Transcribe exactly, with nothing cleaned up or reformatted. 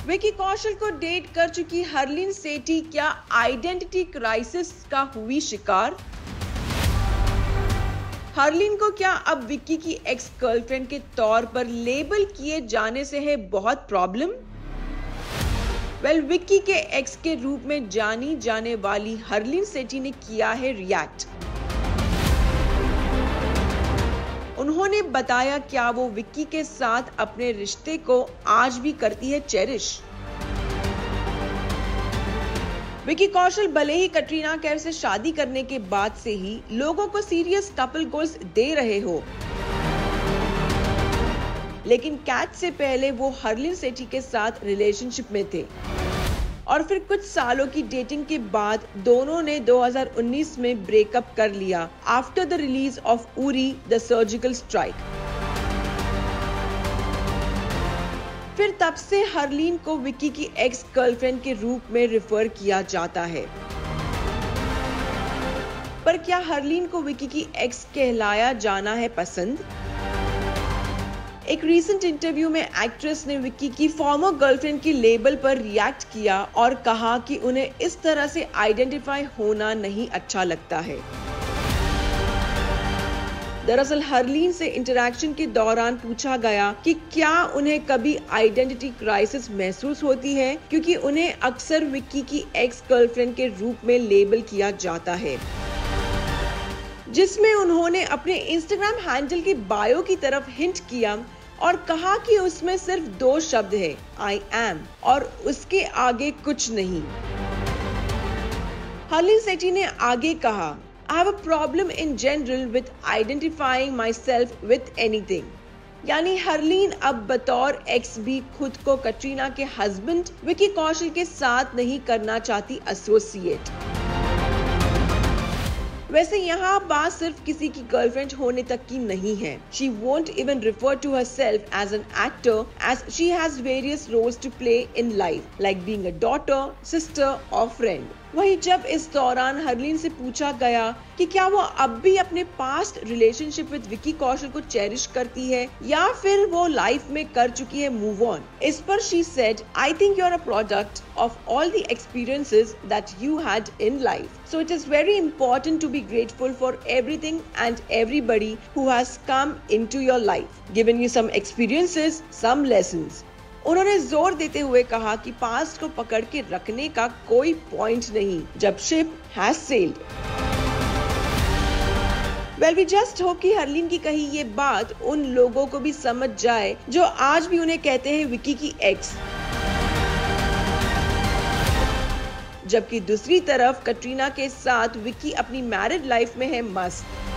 विकी कौशल को डेट कर चुकी हरलीन सेठी क्या आइडेंटिटी क्राइसिस का हुई शिकार? हरलीन को क्या अब विकी की एक्स गर्लफ्रेंड के तौर पर लेबल किए जाने से है बहुत प्रॉब्लम? वेल, विकी के एक्स के रूप में जानी जाने वाली हरलीन सेठी ने किया है रिएक्ट। उन्होंने बताया क्या वो विक्की के साथ अपने रिश्ते को आज भी करती है चेरिश। विकी कौशल भले ही कटरीना कैफ से शादी करने के बाद से ही लोगों को सीरियस कपल गोल्स दे रहे हो, लेकिन कैट से पहले वो हरलीन सेठी के साथ रिलेशनशिप में थे और फिर कुछ सालों की डेटिंग के बाद दोनों ने दो हज़ार उन्नीस में ब्रेकअप कर लिया after the release of Uri the surgical strike. फिर तब से हरलीन को विकी की एक्स गर्लफ्रेंड के रूप में रिफर किया जाता है। पर क्या हरलीन को विकी की एक्स कहलाया जाना है पसंद? एक रीसेंट इंटरव्यू में एक्ट्रेस ने विक्की की फॉर्मर गर्लफ्रेंड की लेबल पर रिएक्ट किया और कहा कि उन्हें इस तरह से आइडेंटिफाई होना नहीं अच्छा लगता है। दरअसल हरलीन से इंटरैक्शन के दौरान पूछा गया कि क्या उन्हें कभी आइडेंटिटी क्राइसिस महसूस होती है, क्योंकि उन्हें अक्सर विक्की की एक्स गर्लफ्रेंड के रूप में लेबल किया जाता है, जिसमें उन्होंने अपने इंस्टाग्राम हैंडल की बायो की तरफ हिंट किया और कहा कि उसमें सिर्फ दो शब्द है, आई एम, और उसके आगे कुछ नहीं। हरलीन सेठी ने आगे कहा, I have a problem in general with identifying myself with anything. यानी हरलीन अब बतौर एक्स भी खुद को कटरीना के हस्बैंड विकी कौशल के साथ नहीं करना चाहती एसोसिएट। वैसे यहाँ बात सिर्फ किसी की गर्लफ्रेंड होने तक की नहीं है। She won't even refer to herself as an actor, as she has various roles to play in life, like being a daughter, sister or friend. वही जब इस दौरान हरलीन से पूछा गया कि क्या वो अब भी अपने past relationship with Vicky Kaushal को चेरिश करती है या फिर वो लाइफ में कर चुकी है मूव ऑन, इस पर she said, I think you are a product of all the experiences that you had in life, so it is very important to be grateful for everything and everybody who has come into your life, given you some experiences, some lessons. उन्होंने जोर देते हुए कहा कि past को पकड़ के रखने का कोई पॉइंट नहीं जब ship has sailed. Well, we just hope कि हरलीन की कही ये बात उन लोगों को भी समझ जाए जो आज भी उन्हें कहते हैं विकी की एक्स, जबकि दूसरी तरफ कटरीना के साथ विकी अपनी मैरिड लाइफ में है मस्त।